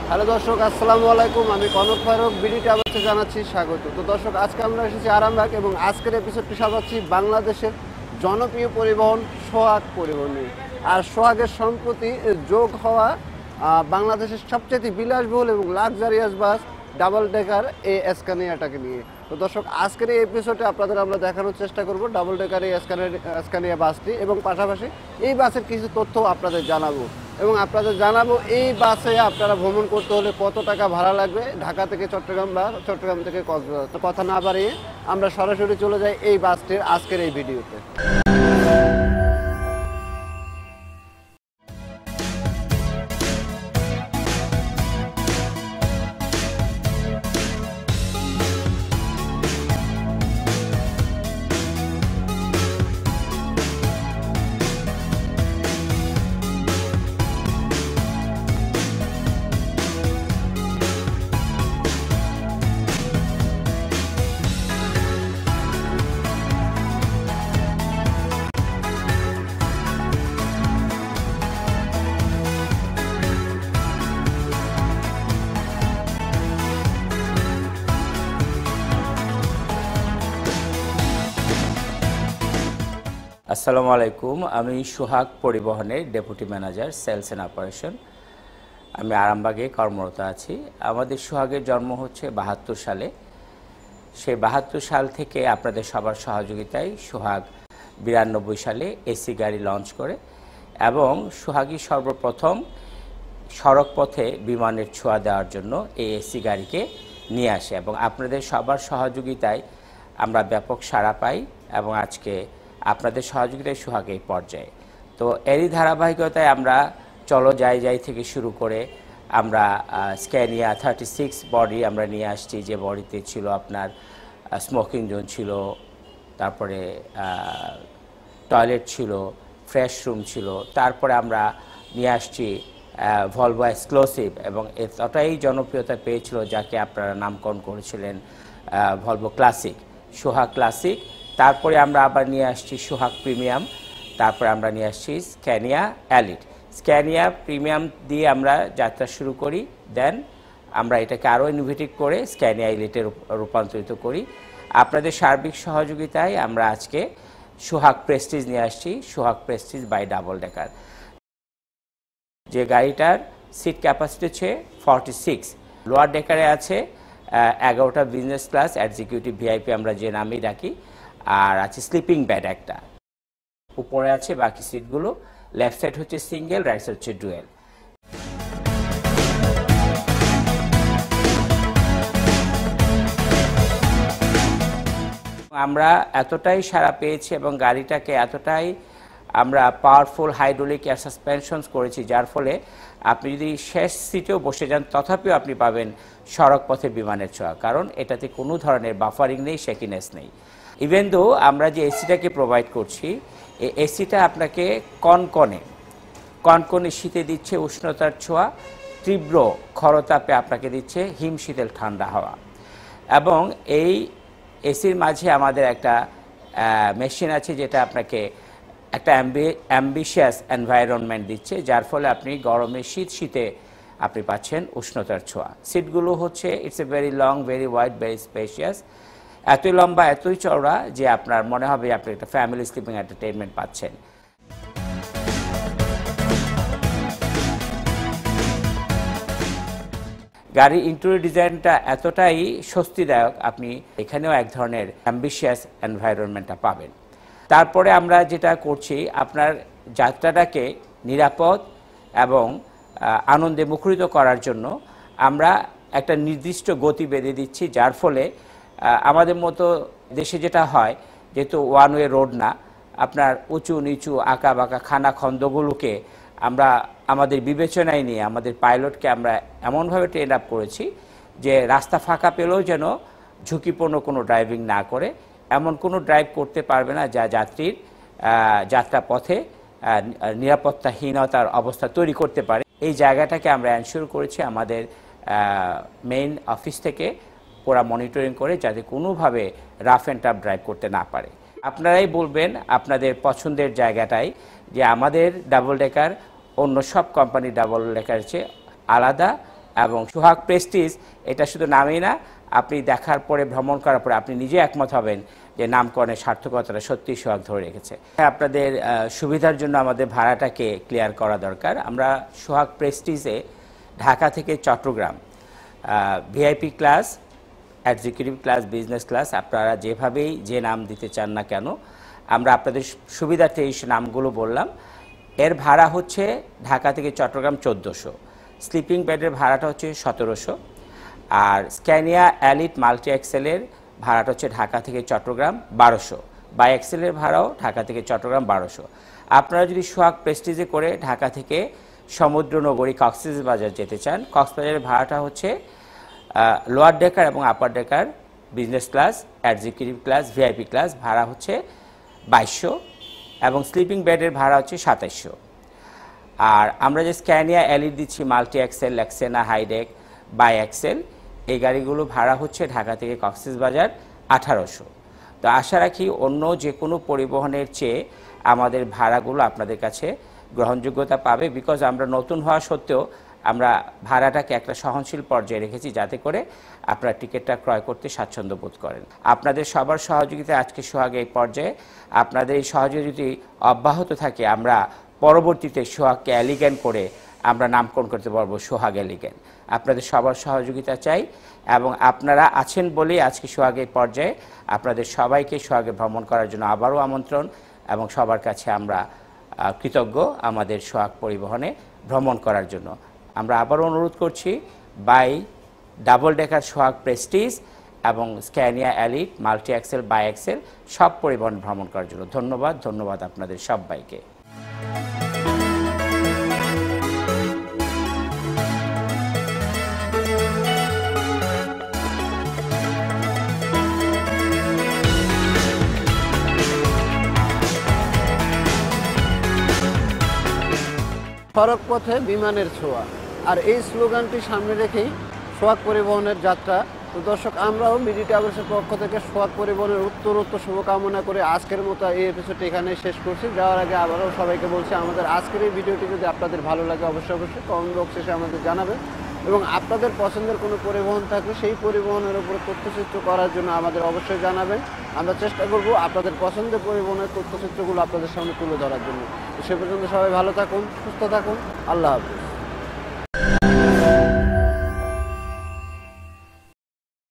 Hello দর্শক, আসসালামু আলাইকুম। আমি কনক ফারুক, বিডি ট্রাভেলসে জানাচ্ছি স্বাগত। তো দর্শক, আজকে আমরা এসেছি আরামবাগ এবং আজকের এপিসোডটি সাজাচ্ছি বাংলাদেশের জনপ্রিয় পরিবহন সোহাগ পরিবহন নিয়ে। আর সোহাগের সম্প্রতি যোগ হওয়া বাংলাদেশের সবচেয়ে বিলাসবহুল এবং লাক্সারিয়াস বাস ডাবল ডেকার এই স্ক্যানিয়াটাকে নিয়ে। তো দর্শক, আজকের এই এপিসোডে আপনাদের আমরা দেখানোর চেষ্টা করব ডাবল ডেকার এই স্ক্যানিয়া বাসটি এবং পাশাপাশি এই বাসের কিছু তথ্য আপনাদের জানাবো এবং আপনাদের জানাবো এই বাসে আপনারা ভ্রমণ করতে হলে কত টাকা ভাড়া লাগবে ঢাকা থেকে চট্টগ্রাম বা চট্টগ্রাম থেকে কক্সবাজার। তো কথা না বাড়িয়ে আমরা সরাসরি চলে যাই এই বাসটির আজকের এই ভিডিওতে। আসসালামু আলাইকুম। আমি সোহাগ পরিবহনের deputy manager sales and operation. আমি আরামবাগে কর্মরত আছি। আমাদের সোহাগের জন্ম হচ্ছে ৭২ সালে। সেই ৭২ সাল থেকে আপনাদের সবার সহযোগিতায় সোহাগ ৯২ সালে এসি গাড়ি লঞ্চ করে এবং সোহাগই সর্বপ্রথম সড়ক পথে বিমানের ছোঁয়া দেওয়ার জন্য এই এসি গাড়িকে নিয়ে আসে এবং আপনাদের সবার সহযোগিতায় আমরা ব্যাপক সাড়া পাই এবং আজকে আপনাদের সহযোগিতায় সোহাগ এই পর্যায়ে। তো এরই ধারাবাহিকতায় আমরা চলো যাই যাই থেকে শুরু করে আমরা স্ক্যানিয়া 36 বডি আমরা নিয়ে আসছি, যে বডিতে ছিল আপনার স্মোকিং জোন ছিল, তারপরে টয়লেট ছিল, ফ্রেশ রুম ছিল। তারপরে আমরা নিয়ে আসছি ভলভো এক্সক্লুসিভ এবং এতটাই জনপ্রিয়তা পেয়েছিল যাকে আপনারা নামকরণ করেছিলেন ভলভো ক্লাসিক, সোহাগ ক্লাসিক। তারপরে আমরা আবার নিয়ে আসছি সোহাগ প্রিমিয়াম, তারপরে আমরা নিয়ে আসছি স্ক্যানিয়া এলিট। স্ক্যানিয়া প্রিমিয়াম দিয়ে আমরা যাত্রা শুরু করি, দেন আমরা এটাকে আরও ইনোভেটিভ করে স্ক্যানিয়া এলিটে রূপান্তরিত করি। আপনাদের সার্বিক সহযোগিতায় আমরা আজকে সোহাগ প্রেস্টিজ নিয়ে আসছি, Sohag prestige by double decker, যে গাড়িটার সিট ক্যাপাসিটি হচ্ছে 46। লোয়ার ডেকারে আছে 11টা বিজনেস ক্লাস, এক্সিকিউটিভ ভিআইপি আমরা যে নামেই ডাকি, আর আছে স্লিপিং বেড একটা। উপরে আছে বাকি সিটগুলো, লেফট সাইড হচ্ছে সিঙ্গেল, রাইট সাইড হচ্ছে ডুয়েল। আমরা এতটাই সাড়া পেয়েছি এবং গাড়িটাকে এতটাই আমরা পাওয়ারফুল হাইড্রোলিক এয়ার সাসপেনশনস করেছি, যার ফলে আপনি যদি শেষ সিটেও বসে যান তথাপিও আপনি পাবেন সড়ক পথে বিমানের ছোঁয়া, কারণ এটাতে কোনো ধরনের বাফারিং নেই, শেকিনেস নেই। ইভেন দো আমরা যে এসিটাকে প্রোভাইড করছি, এই এসিটা আপনাকে কনকনে শীতে দিচ্ছে উষ্ণতার ছোঁয়া, তীব্র খরতাপে আপনাকে দিচ্ছে হিমশীতল ঠান্ডা হাওয়া। এবং এই এসির মাঝে আমাদের একটা মেশিন আছে যেটা আপনাকে একটা অ্যাম্বিশিয়াস এনভায়রনমেন্ট দিচ্ছে, যার ফলে আপনি গরমে শীতে আপনি পাচ্ছেন উষ্ণতার ছোঁয়া। সিটগুলো হচ্ছে it's a very long, very wide, very spacious, এতই লম্বা এতই চওড়া যে আপনার মনে হবে আপনি একটা ফ্যামিলি স্লিপিং এন্টারটেইনমেন্ট পাচ্ছেন। গাড়ির ইন্টেরিয়র ডিজাইনটা এতটাই স্বস্তিদায়ক, আপনি এখানেও এক ধরনের অ্যাম্বিশিয়াস এনভায়রনমেন্টটা পাবেন। তারপরে আমরা যেটা করছি, আপনার যাত্রাটাকে নিরাপদ এবং আনন্দে মুখরিত করার জন্য আমরা একটা নির্দিষ্ট গতি বেঁধে দিচ্ছি, যার ফলে আমাদের মতো দেশে যেটা হয়, যেহেতু ওয়ান ওয়ে রোড না, আপনার উঁচু নিচু আঁকা বাঁকা খানা খন্দগুলোকে আমরা আমাদের বিবেচনায় নিয়ে আমাদের পাইলটকে আমরা এমনভাবে ট্রেন আপ করেছি যে রাস্তা ফাঁকা পেলেও যেন ঝুঁকিপূর্ণ কোনো ড্রাইভিং না করে, এমন কোনো ড্রাইভ করতে পারবে না যা যাত্রীর যাত্রাপথে নিরাপত্তাহীনতার অবস্থা তৈরি করতে পারে। এই জায়গাটাকে আমরা এনশিওর করেছি আমাদের মেইন অফিস থেকে পুরা মনিটরিং করে, যাতে কোনোভাবে রাফ অ্যান্ড টাফ ড্রাইভ করতে না পারে। আপনারাই বলবেন আপনাদের পছন্দের জায়গাটাই যে আমাদের ডাবল ডেকার অন্য সব কোম্পানির ডাবল ডেকার চেয়ে আলাদা এবং সোহাগ প্রেস্টিজ এটা শুধু নামেই না, আপনি দেখার পরে ভ্রমণ করার পরে আপনি নিজে একমত হবেন যে নামকরণের সার্থকতাটা সত্যিই সোহাগ ধরে রেখেছে। আপনাদের সুবিধার জন্য আমাদের ভাড়াটাকে ক্লিয়ার করা দরকার। আমরা সোহাগ প্রেস্টিজে ঢাকা থেকে Chittagong VIP class, executive class, business class আপনারা যেভাবেই যে নাম দিতে চান না কেন, আমরা আপনাদের সুবিধার্থে এই নামগুলো বললাম। এর ভাড়া হচ্ছে ঢাকা থেকে চট্টগ্রাম 1400, স্লিপিং বেডের ভাড়াটা হচ্ছে 1700, আর স্ক্যানিয়া এলিট মাল্টি এক্সেলের ভাড়াটা হচ্ছে ঢাকা থেকে চট্টগ্রাম 1200, বাই এক্সেলের ভাড়াও ঢাকা থেকে চট্টগ্রাম 1200। আপনারা যদি সোহাগ প্রেস্টিজে করে ঢাকা থেকে সমুদ্রনগরী কক্সবাজার যেতে চান, কক্সবাজারের ভাড়াটা হচ্ছে লোয়ার ডেকার এবং upper decker business class, executive class, VIP class ভাড়া হচ্ছে 2200 এবং স্লিপিং বেডের ভাড়া হচ্ছে 2700। আর আমরা যে স্ক্যানিয়া এলিট দিচ্ছি মাল্টি এক্সেল, লেক্সেনা হাইডেক, বাই এক্সেল, এই গাড়িগুলো ভাড়া হচ্ছে ঢাকা থেকে কক্সবাজার 1800। তো আশা রাখি অন্য যে কোনো পরিবহনের চেয়ে আমাদের ভাড়াগুলো আপনাদের কাছে গ্রহণযোগ্যতা পাবে, বিকজ আমরা নতুন হওয়া সত্ত্বেও আমরা ভাড়াটাকে একটা সহনশীল পর্যায়ে রেখেছি যাতে করে আপনারা টিকিটটা ক্রয় করতে স্বাচ্ছন্দ্য বোধ করেন। আপনাদের সবার সহযোগিতায় আজকে সোহাগ এই পর্যায়ে, আপনাদের এই সহযোগিতা যদি অব্যাহত থাকে আমরা পরবর্তীতে সোহাগকে এলিগেন্ট করে আমরা নামকরণ করতে পারবো সোহাগ এলিগেন্ট। আপনাদের সবার সহযোগিতা চাই এবং আপনারা আছেন বলেই আজকে সোহাগ এই পর্যায়ে। আপনাদের সবাইকে সোহাগে ভ্রমণ করার জন্য আবারও আমন্ত্রণ এবং সবার কাছে আমরা কৃতজ্ঞ আমাদের সোহাগ পরিবহনে ভ্রমণ করার জন্য। আমরা আবারও অনুরোধ করছি by double decker Sohag prestige এবং Scania elite multi axle, bi axle সব পরিবহন ভ্রমণ করার জন্য। ধন্যবাদ আপনাদের সবাইকে। সড়ক পথে বিমানের ছোঁয়া, আর এই স্লোগানটি সামনে রেখেই সোহাগ পরিবহনের যাত্রা। তো দর্শক, আমরাও মিডি ট্রাভেলসের পক্ষ থেকে সোহাগ পরিবহনের উত্তরোত্তর শুভকামনা করে আজকের মতো এই এপিসোডটি এখানে শেষ করছি। যাওয়ার আগে আবারও সবাইকে বলছি, আমাদের আজকের এই ভিডিওটি যদি আপনাদের ভালো লাগে অবশ্যই কমেন্ট বক্সে এসে আমাদের জানাবেন এবং আপনাদের পছন্দের কোনো পরিবহন থাকলে সেই পরিবহনের উপর তথ্যচিত্র করার জন্য আমাদের অবশ্যই জানাবেন। আমরা চেষ্টা করব আপনাদের পছন্দের পরিবহনের তথ্যচিত্রগুলো আপনাদের সামনে তুলে ধরার জন্য। সে পর্যন্ত সবাই ভালো থাকুন, সুস্থ থাকুন, আল্লাহ হাফেজ।